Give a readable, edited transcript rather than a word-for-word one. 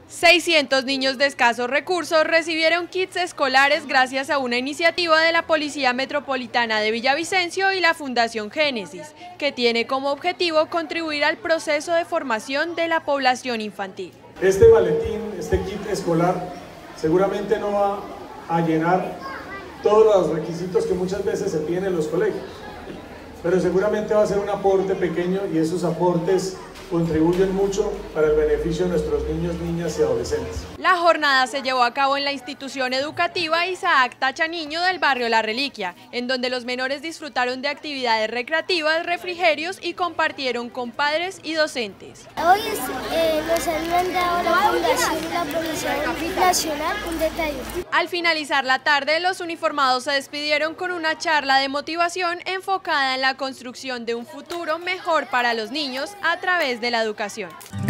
600 niños de escasos recursos recibieron kits escolares gracias a una iniciativa de la Policía Metropolitana de Villavicencio y la Fundación Génesis, que tiene como objetivo contribuir al proceso de formación de la población infantil. Este maletín, este kit escolar, seguramente no va a llenar todos los requisitos que muchas veces se piden en los colegios, pero seguramente va a ser un aporte pequeño y esos aportes contribuyen mucho para el beneficio de nuestros niños, niñas y adolescentes. La jornada se llevó a cabo en la institución educativa Isaac Tacha Niño del barrio La Reliquia, en donde los menores disfrutaron de actividades recreativas, refrigerios y compartieron con padres y docentes. Hoy nos han mandado la Fundación y la Policía Nacional un detalle. Al finalizar la tarde, los uniformados se despidieron con una charla de motivación enfocada en la construcción de un futuro mejor para los niños a través de la educación.